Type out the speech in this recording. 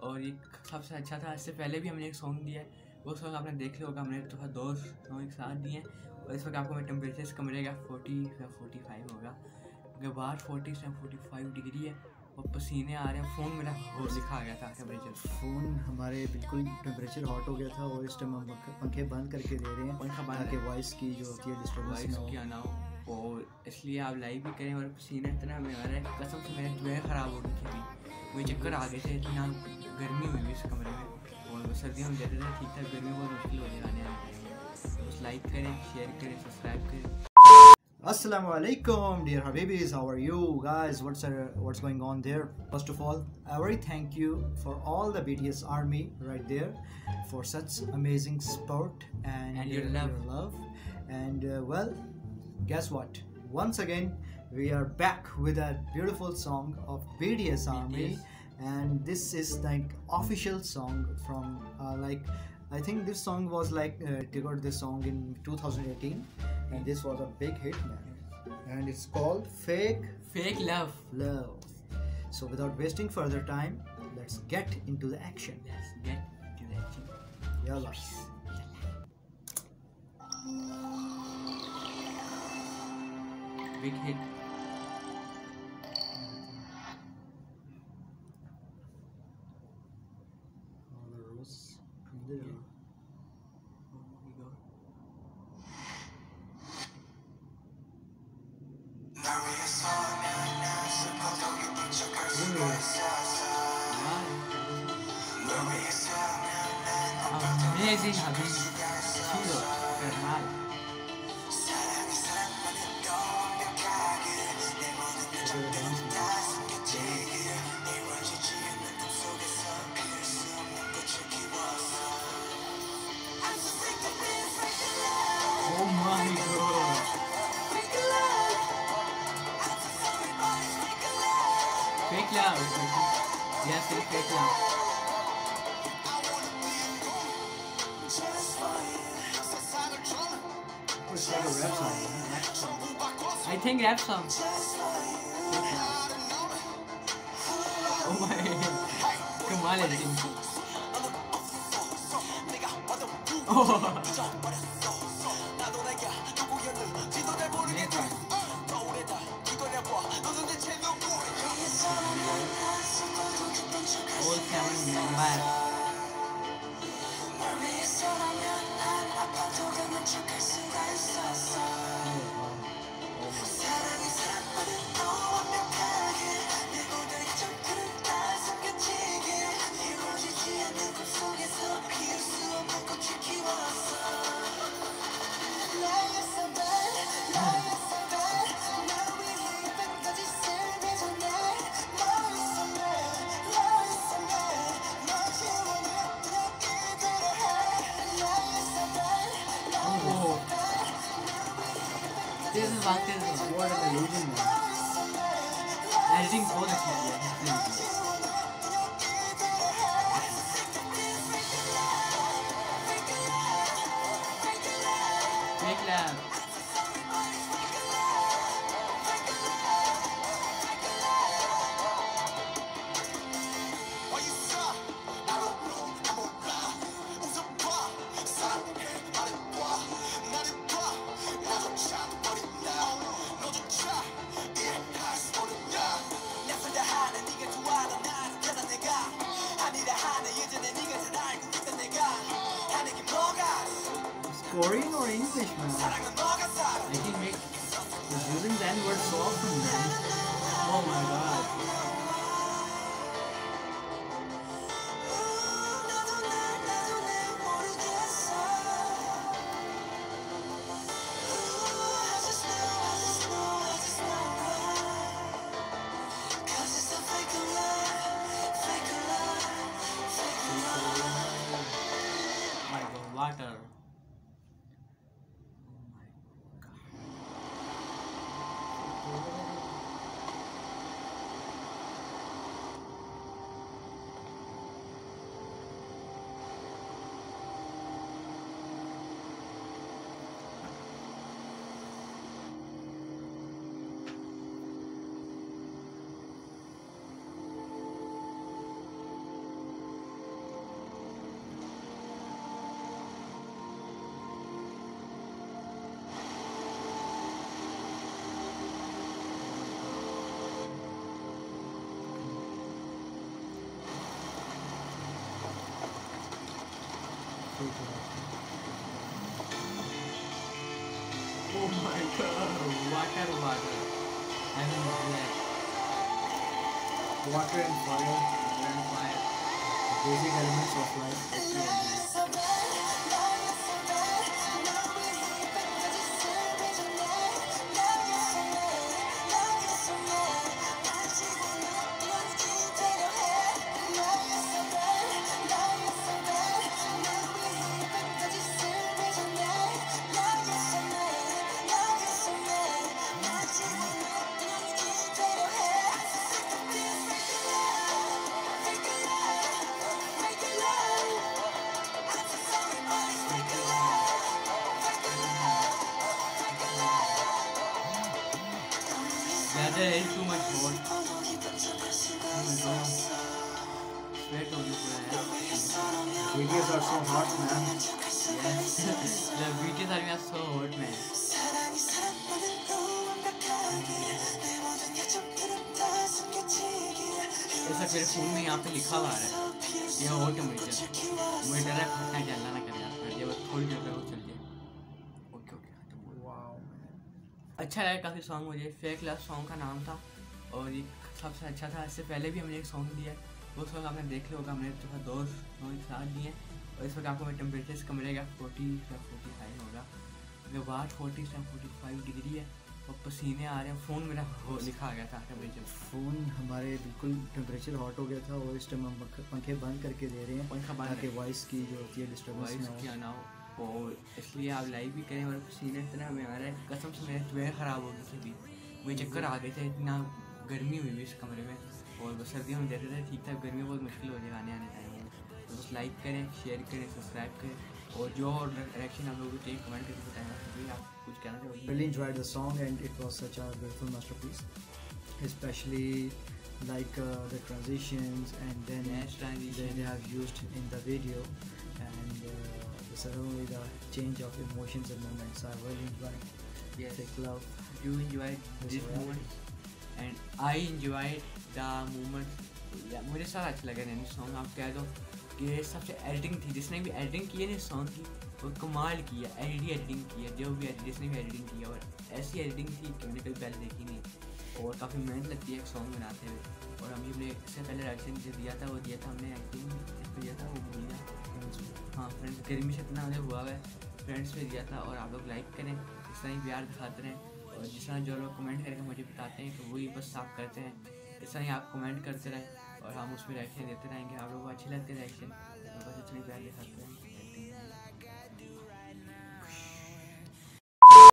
और ये सबसे अच्छा था। इससे पहले भी हमने एक सॉन्ग दिया है, वो सॉन्ग आपने देख लिया होगा। हमने तो 2 सॉन्ग एक साथ दिए हैं। और इस वक्त आपको मैं टेम्परेचर इस कमरे का 40 या 45 होगा, क्योंकि बाहर 40 से 45 डिग्री है और पसीने आ रहे हैं। फ़ोन मेरा हो लिखा आ गया था टेम्परेचर, फ़ोन हमारे बिल्कुल टेम्परेचर हॉट हो गया था और इस टाइम हम पंखे बंद करके दे रहे हैं पंखा बंद ताकि वॉइस की जो होती है डिस्टर्बेंस ना हो। क्या ना हो। और इसलिए आप लाइव भी करें। और पसीना इतना में आ रहा है, कसम से मेरी दुआएं ख़राब हो गई थी अभी। मुझे चक्कर आ गए थे, इतना गर्मी हुई इस कमरे में। और सर्दियों में जाते थे ठीक ठाक, गर्मी बहुत मुश्किल हो जाने आने टाइम। बस लाइक करें, शेयर करें, सब्सक्राइब करें। Assalamu alaikum, dear Habibis. How are you guys? What's going on there? First of all, I very thank you for all the BTS army right there for such amazing support and your love. And well, guess what? Once again, we are back with a beautiful song of BTS army, and this is like official song from I think this song was they got this song in 2018, and this was a big hit, man. And it's called Fake Love. So without wasting further time, let's get into the action. Let's get into the action. Yalla. Big hit. Amazing, Habib. Chido, Bernal. Oh my god. Fake love. Yes, it's fake love. It's like a rap song. I think rap song. Oh my. Kamal editing. Oh. All 7 members. This is what are they using now? Editing बहुत अच्छी है। Fake love. Korean or English, man? I think Mick He's using the N-word so often, man. oh my god. Water. Oh my god, water. Heaven is black. Water and fire, basic elements of life. Weather is too much hot. Sweat on you पूरा है. BTS are so hot, man. Yes. The BTS are so hot, man. ऐसा मेरे phone में यहाँ पे लिखा हुआ है ये हॉट टेम्परेचर. मुझे डर है फटना जलना ना करे यार. ये बस थोड़ी देर में वो चल जाए. ओके खत्म हो गया. Wow. अच्छा लगा काफ़ी सॉन्ग मुझे. फेक लव सॉन्ग का नाम था और ये सबसे अच्छा था. इससे पहले भी हमने एक सॉन्ग दिया है, वो सॉन्ग आपने देख लिया होगा. हमने तो दो सॉन्ग एक साथ दिए हैं और इस वक्त आपको मैं टेम्परेचर कम रहेगा 40 या 45 होगा. क्योंकि बाहर 40 या 45 डिग्री है और पसीने आ रहे हैं. फ़ोन मेरा लिखा आ गया था टेम्परेचर. फ़ोन हमारे बिल्कुल टेम्परेचर हॉट हो गया था और इस टाइम हम पंखे बंद करके दे रहे हैं पंखा बंद ताकि वॉइस की जो होती है डिस्टर्बेंस वॉइस ना क्या हो. ना हो. और इसलिए आप लाइव भी करें. और पसीने इतना हमें आ रहा है कसम से मेरी तबीयत ख़राब हो गई थी. मुझे चक्कर आ गए थे. इतना गर्मी हुई इस कमरे में. और बस सर्दियों में देते थे ठीक था. गर्मी बहुत मुश्किल हो जाएगा आने टाइम में. तो बस लाइक करें, शेयर करें, सब्सक्राइब करें और जो और डायरेक्शन आप लोगों को चाहिए कमेंट करके बताएगा. क्योंकि आप कुछ कहना चाहोगे? Really enjoyed the song and it was such a beautiful masterpiece, especially like the transitions and then Yes, transition. they have used in the video and suddenly the change of emotions and moments. I really enjoyed. Yes. Fake love. You enjoyed this Yes, moment and I enjoyed the moment. मुझे सारा अच्छा लगा Naini song. आप कह दो कि सबसे editing थी. जिसने भी एडिटिंग की है ना सॉन्ग की वो कमाल की है. एडिटिंग की है जो भी जिसने भी एडिटिंग की है. और ऐसी एडिटिंग थी कि मैंने कभी पहले देखी नहीं. और काफ़ी मेहनत लगती है एक सॉन्ग बनाते हुए. और हम हमने इससे पहले रिएक्शन जो दिया था वो दिया था हमने एक्टिंग दिया था वो दिया. हाँ फ्रेंड्स गर्मी से इतना हमें हुआ है फ्रेंड्स पे दिया था. और आप लोग लाइक करें, इस तरह ही प्यार दिखाते रहें. और जिस तरह जो लोग कमेंट करके मुझे बताते हैं तो वही बस आप करते हैं. इस तरह ही आप कमेंट करते रहें और हम उस पर रिएक्शन देते रहेंगे. आप लोगों को अच्छे लगते हैं रिएक्शन तो बस इतनी प्यार दिखाते हैं.